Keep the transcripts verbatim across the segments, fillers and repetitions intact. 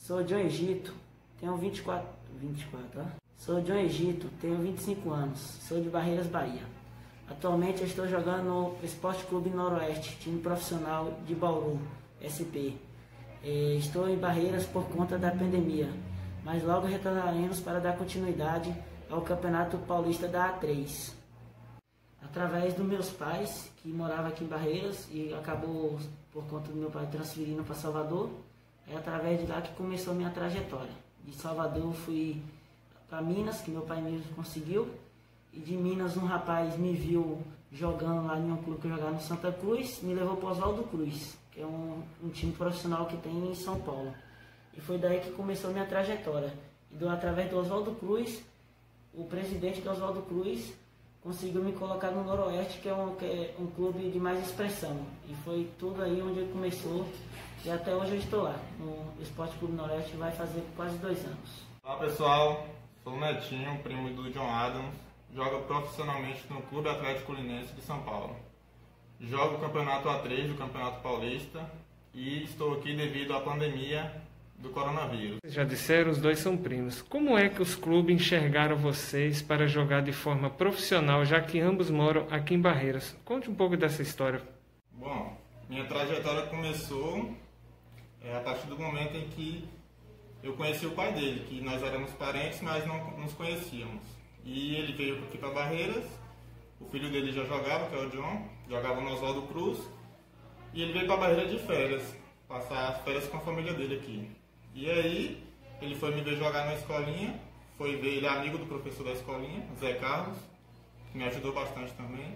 Sou John Egito, tenho vinte e quatro, vinte e quatro, ó. Sou John Egito, tenho vinte e cinco anos, sou de Barreiras, Bahia. Atualmente eu estou jogando no Esporte Clube Noroeste, time profissional de Bauru, S P. Estou em Barreiras por conta da pandemia, mas logo retornaremos para dar continuidade ao Campeonato Paulista da A três. Através dos meus pais, que moravam aqui em Barreiras e acabou, por conta do meu pai, transferindo para Salvador, é através de lá que começou a minha trajetória. De Salvador eu fui para Minas, que meu pai mesmo conseguiu, e de Minas um rapaz me viu jogando lá em um clube que eu jogava no Santa Cruz, me levou para o Oswaldo Cruz, que é um, um time profissional que tem em São Paulo. E foi daí que começou a minha trajetória. E do, através do Oswaldo Cruz, o presidente do Oswaldo Cruz conseguiu me colocar no Noroeste, que é, um, que é um clube de mais expressão. E foi tudo aí onde começou, e até hoje eu estou lá, no Esporte Clube Noroeste, vai fazer quase dois anos. Olá pessoal, sou o Netinho, primo do John Adams, joga profissionalmente no Clube Atlético Linense de São Paulo. Jogo o Campeonato A três do Campeonato Paulista e estou aqui devido à pandemia do coronavírus. Já disseram, os dois são primos. Como é que os clubes enxergaram vocês para jogar de forma profissional, já que ambos moram aqui em Barreiras? Conte um pouco dessa história. Bom, minha trajetória começou é, a partir do momento em que eu conheci o pai dele, que nós éramos parentes, mas não nos conhecíamos. E ele veio aqui para Barreiras, o filho dele já jogava, que é o John, jogava no Oswaldo Cruz, e ele veio para Barreiras de férias, passar as férias com a família dele aqui. E aí, ele foi me ver jogar na escolinha, foi ver, ele é amigo do professor da escolinha, Zé Carlos, que me ajudou bastante também.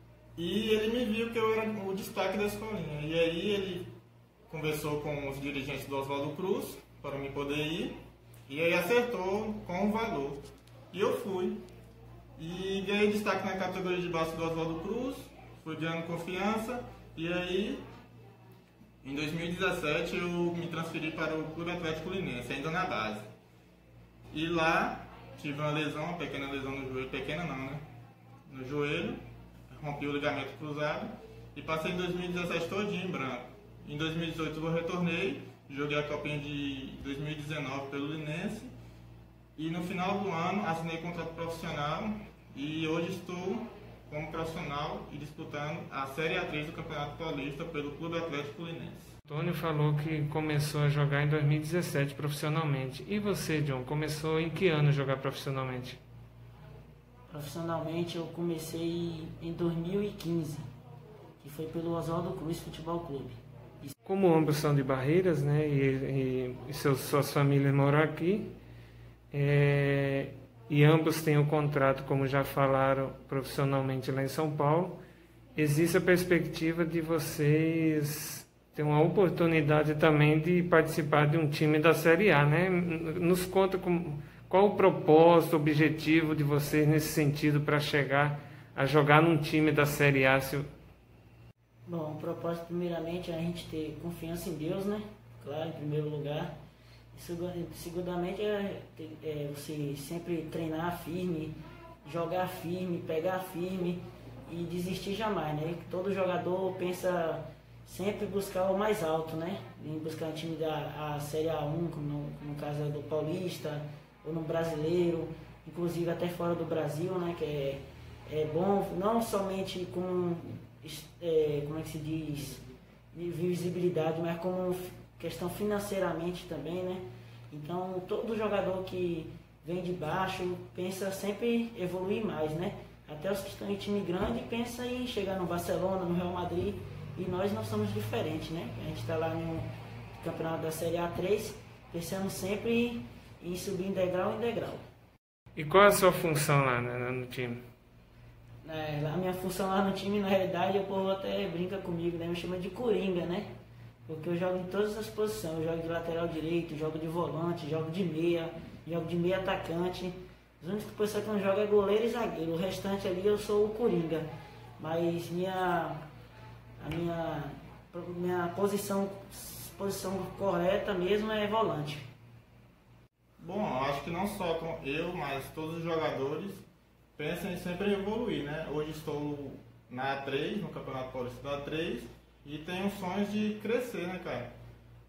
E ele me viu que eu era o destaque da escolinha. E aí ele conversou com os dirigentes do Oswaldo Cruz, para me poder ir, e aí acertou com o valor. E eu fui. E ganhei destaque na categoria de base do Oswaldo Cruz, fui ganhando confiança, e aí em dois mil e dezessete eu me transferi para o Clube Atlético Linense, ainda na base. E lá tive uma lesão, uma pequena lesão no joelho, pequena não, né? No joelho, rompi o ligamento cruzado e passei em dois mil e dezessete todinho em branco. Em dois mil e dezoito eu retornei, joguei a Copinha de dois mil e dezenove pelo Linense e no final do ano assinei contrato profissional e hoje estou como profissional e disputando a Série A três do Campeonato Paulista pelo Clube Atlético Linense. Antônio falou que começou a jogar em dois mil e dezessete profissionalmente. E você, John, começou em que ano a jogar profissionalmente? Profissionalmente eu comecei em dois mil e quinze, que foi pelo Oswaldo Cruz Futebol Clube. Como ambos são de Barreiras, né, e, e, e seus, suas famílias moram aqui, é, e ambos têm o contrato, como já falaram, profissionalmente lá em São Paulo, existe a perspectiva de vocês terem uma oportunidade também de participar de um time da Série A, né? Nos conta com, qual o propósito, o objetivo de vocês nesse sentido para chegar a jogar num time da Série A. Se... Bom, o propósito primeiramente é a gente ter confiança em Deus, né? Claro, em primeiro lugar. Segundamente é, é você sempre treinar firme, jogar firme, pegar firme e desistir jamais, né? Todo jogador pensa sempre buscar o mais alto, né? Em buscar um time da a Série A um, como no, no caso do Paulista, ou no Brasileiro, inclusive até fora do Brasil, né? Que é, é bom não somente com, é, como é que se diz, visibilidade, mas como questão financeiramente também, né? Então, todo jogador que vem de baixo pensa sempre em evoluir mais, né? Até os que estão em time grande pensam em chegar no Barcelona, no Real Madrid, e nós não somos diferentes, né? A gente está lá no campeonato da Série A três, pensando sempre em subir em degrau em degrau. E qual é a sua função lá, né, no time? É, a minha função lá no time, na realidade, o povo até brinca comigo, né? Me chama de Coringa, né? Porque eu jogo em todas as posições, eu jogo de lateral direito, jogo de volante, jogo de meia, jogo de meia atacante. As únicas posições que eu não jogo é goleiro e zagueiro, o restante ali eu sou o Coringa. Mas minha, a minha, minha posição, posição correta mesmo é volante. Bom, eu acho que não só eu, mas todos os jogadores pensam em sempre evoluir, né? Hoje estou na A três, no Campeonato Paulista da A três, e tenho sonhos de crescer, né, cara?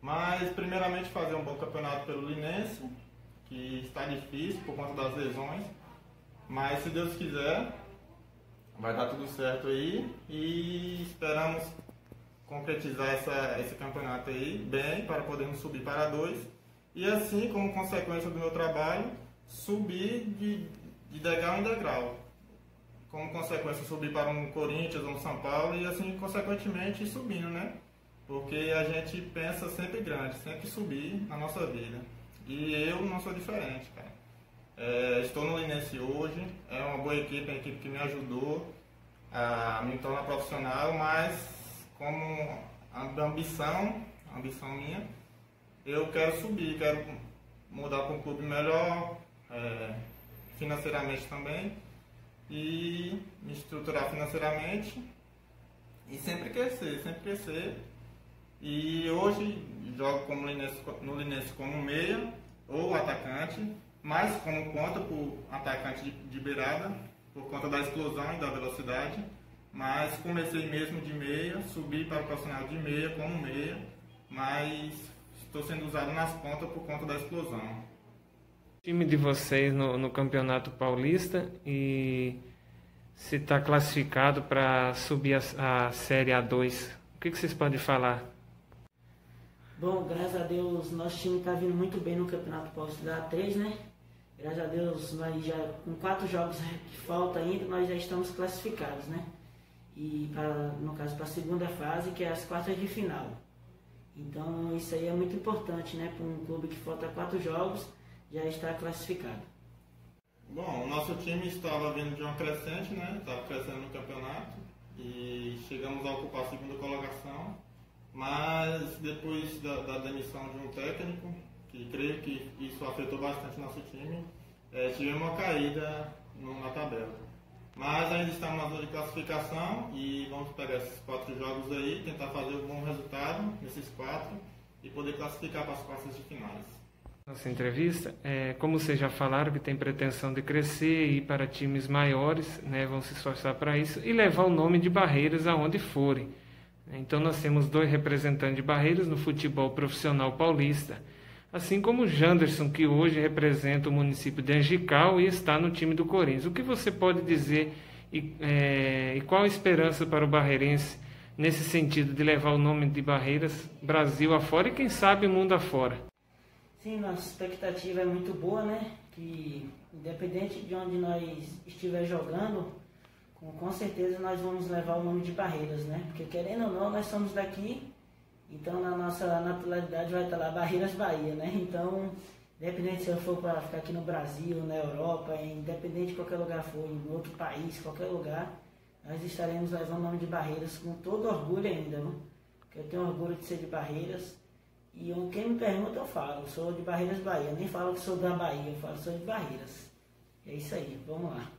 Mas primeiramente fazer um bom campeonato pelo Linense, que está difícil por conta das lesões, mas se Deus quiser vai dar tudo certo aí e esperamos concretizar essa, esse campeonato aí bem para podermos subir para dois e assim, como consequência do meu trabalho, subir de, de degrau em degrau. Como consequência, subir para um Corinthians ou um São Paulo e assim, consequentemente, ir subindo, né? Porque a gente pensa sempre grande, sempre subir na nossa vida. E eu não sou diferente, cara. É, estou no Linense hoje, é uma boa equipe, é uma equipe que me ajudou a me tornar profissional, mas como ambição, ambição minha, eu quero subir, quero mudar para um clube melhor, é, financeiramente também, e me estruturar financeiramente e sempre crescer, sempre crescer. E hoje jogo como Linense, no Linense como meia ou atacante, mas como ponta por atacante de, de beirada, por conta da explosão e da velocidade. Mas comecei mesmo de meia, subi para o profissional de meia como meia, mas estou sendo usado nas pontas por conta da explosão. O time de vocês no, no Campeonato Paulista e se está classificado para subir a, a Série A dois, o que, que vocês podem falar? Bom, graças a Deus, nosso time está vindo muito bem no Campeonato Paulista da A três, né? Graças a Deus, nós já, com quatro jogos que falta ainda, nós já estamos classificados, né? E, pra, no caso, para a segunda fase, que é as quartas de final. Então, isso aí é muito importante, né? Para um clube que falta quatro jogos, já está classificado. Bom, o nosso time estava vindo de uma crescente, né? Estava crescendo no campeonato e chegamos a ocupar a segunda colocação. Mas depois da, da demissão de um técnico, que creio que isso afetou bastante nosso time, é, tivemos uma caída no, na tabela. Mas ainda estamos na zona de classificação e vamos pegar esses quatro jogos aí, tentar fazer um bom resultado nesses quatro e poder classificar para as quartas de finais. Nossa entrevista, é, como vocês já falaram que tem pretensão de crescer e ir para times maiores, né, vão se esforçar para isso e levar o nome de Barreiras aonde forem. Então nós temos dois representantes de Barreiras no futebol profissional paulista, assim como o Janderson, que hoje representa o município de Angical e está no time do Corinthians. O que você pode dizer e, é, e qual a esperança para o barreirense nesse sentido de levar o nome de Barreiras Brasil afora e quem sabe mundo afora? Sim, nossa expectativa é muito boa, né? Que independente de onde nós estiver jogando, com, com certeza nós vamos levar o nome de Barreiras, né? Porque querendo ou não, nós somos daqui, então na nossa naturalidade vai estar lá Barreiras Bahia, né? Então, independente se eu for para ficar aqui no Brasil, na Europa, independente de qualquer lugar for, em outro país, qualquer lugar, nós estaremos levando o nome de Barreiras com todo orgulho ainda, viu? Porque eu tenho orgulho de ser de Barreiras. E eu, quem me pergunta, eu falo, eu sou de Barreiras Bahia. Eu nem falo que sou da Bahia, eu falo que sou de Barreiras. É isso aí, vamos lá.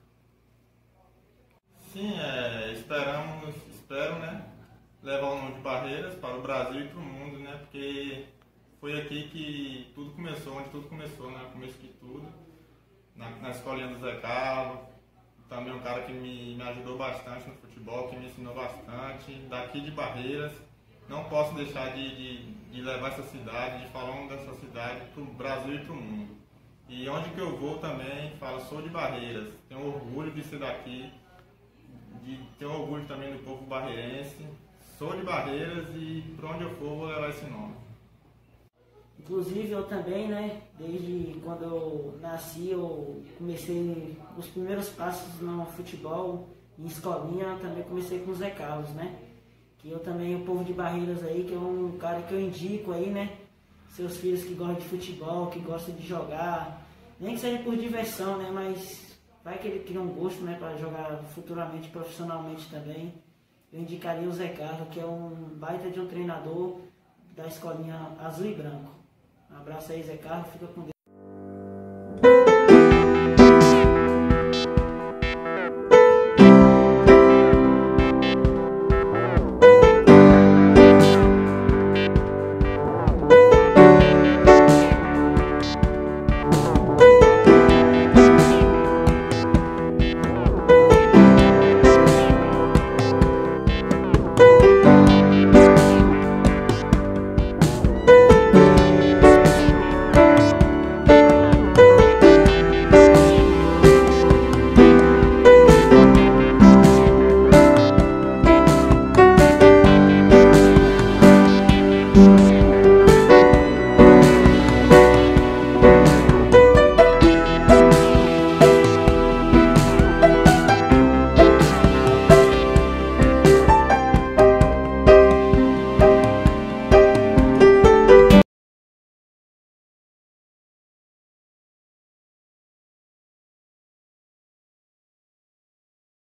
Sim, é, esperamos, espero, né, levar o nome de Barreiras para o Brasil e para o mundo, né, porque foi aqui que tudo começou, onde tudo começou, né, começo de tudo, na, na escolinha do Zé Carlos, também um cara que me, me ajudou bastante no futebol, que me ensinou bastante, daqui de Barreiras. Não posso deixar de, de, de levar essa cidade, de falar um dessa cidade para o Brasil e para o mundo. E onde que eu vou também, falo, sou de Barreiras, tenho orgulho de ser daqui, de ter orgulho também do povo barreirense, sou de Barreiras e por onde eu for vou levar esse nome. Inclusive eu também, né, desde quando eu nasci, eu comecei os primeiros passos no futebol, em escolinha, eu também comecei com o Zé Carlos, né? Que eu também, o povo de Barreiras aí, que é um cara que eu indico aí, né? Seus filhos que gostam de futebol, que gostam de jogar, nem que seja por diversão, né? Mas vai que ele cria um gosto, né? Para jogar futuramente, profissionalmente também. Eu indicaria o Zé Carlos, que é um baita de um treinador da escolinha azul e branco. Um abraço aí, Zé Carlos, fica com Deus.